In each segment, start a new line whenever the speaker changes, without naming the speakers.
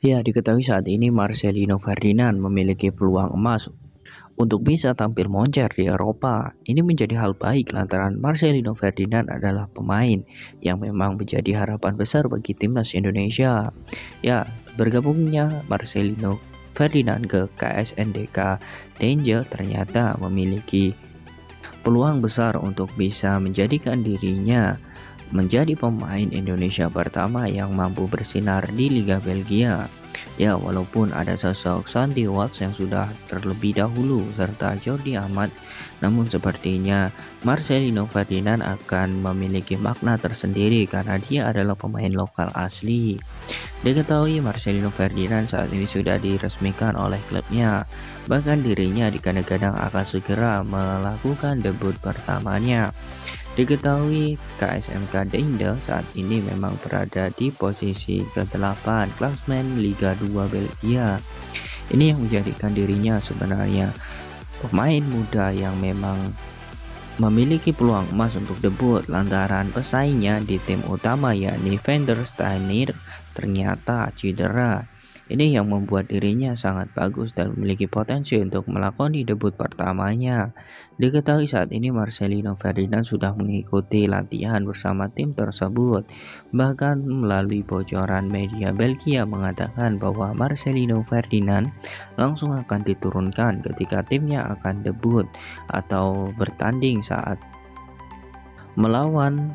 Ya, diketahui saat ini Marcelino Ferdinand memiliki peluang emas untuk bisa tampil moncer di Eropa. Ini menjadi hal baik lantaran Marcelino Ferdinand adalah pemain yang memang menjadi harapan besar bagi timnas Indonesia. Ya, bergabungnya Marcelino Ferdinand ke KSNDK Danger ternyata memiliki peluang besar untuk bisa menjadikan dirinya menjadi pemain Indonesia pertama yang mampu bersinar di Liga Belgia. Ya, walaupun ada sosok Santi Watts yang sudah terlebih dahulu serta Jordi Amat, namun sepertinya Marcelino Ferdinand akan memiliki makna tersendiri karena dia adalah pemain lokal asli. Diketahui Marcelino Ferdinand saat ini sudah diresmikan oleh klubnya. Bahkan dirinya digadang-gadang akan segera melakukan debut pertamanya. Diketahui KSMK Deinde saat ini memang berada di posisi ke-8 klasmen Liga 2 Belgia. Ini yang menjadikan dirinya sebenarnya pemain muda yang memang memiliki peluang emas untuk debut lantaran pesaingnya di tim utama yakni Van der Steiner ternyata cedera. Ini yang membuat dirinya sangat bagus dan memiliki potensi untuk melakoni debut pertamanya. Diketahui saat ini Marcelino Ferdinand sudah mengikuti latihan bersama tim tersebut. Bahkan melalui bocoran media Belgia mengatakan bahwa Marcelino Ferdinand langsung akan diturunkan ketika timnya akan debut atau bertanding saat melawan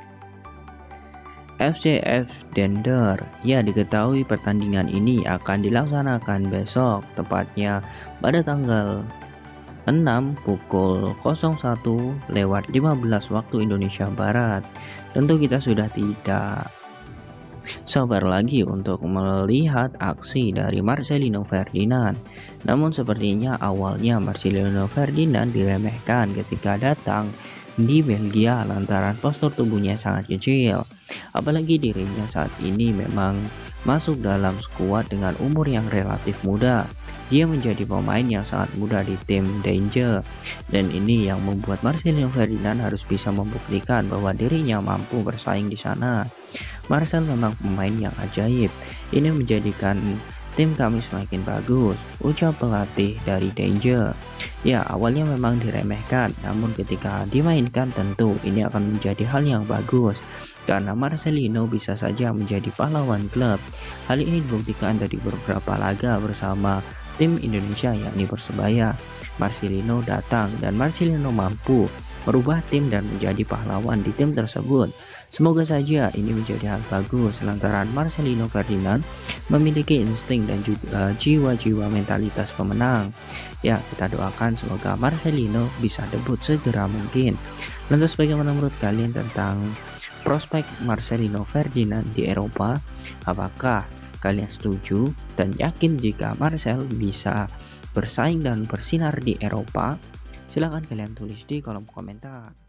FCF Dender. Ya, diketahui pertandingan ini akan dilaksanakan besok, tepatnya pada tanggal 6 pukul 01.15 waktu Indonesia Barat. Tentu kita sudah tidak sabar lagi untuk melihat aksi dari Marcelino Ferdinand. Namun sepertinya awalnya Marcelino Ferdinand diremehkan ketika datang di Belgia lantaran postur tubuhnya sangat kecil. Apalagi dirinya saat ini memang masuk dalam skuad dengan umur yang relatif muda. Dia menjadi pemain yang sangat muda di tim Danger, dan ini yang membuat Marcelino Ferdinand harus bisa membuktikan bahwa dirinya mampu bersaing di sana. Marcel memang pemain yang ajaib. Ini menjadikan tim kami semakin bagus, ucap pelatih dari Danger. Ya, awalnya memang diremehkan, namun ketika dimainkan tentu ini akan menjadi hal yang bagus karena Marcelino bisa saja menjadi pahlawan klub. Hal ini dibuktikan dari beberapa laga bersama tim Indonesia yakni Persebaya. Marcelino datang dan Marcelino mampu merubah tim dan menjadi pahlawan di tim tersebut. Semoga saja ini menjadi hal bagus lantaran Marcelino Ferdinand memiliki insting dan juga jiwa-jiwa mentalitas pemenang. Ya, kita doakan semoga Marcelino bisa debut segera mungkin. Lantas bagaimana menurut kalian tentang prospek Marcelino Ferdinand di Eropa? Apakah kalian setuju dan yakin jika Marcel bisa bersaing dan bersinar di Eropa? Silahkan kalian tulis di kolom komentar.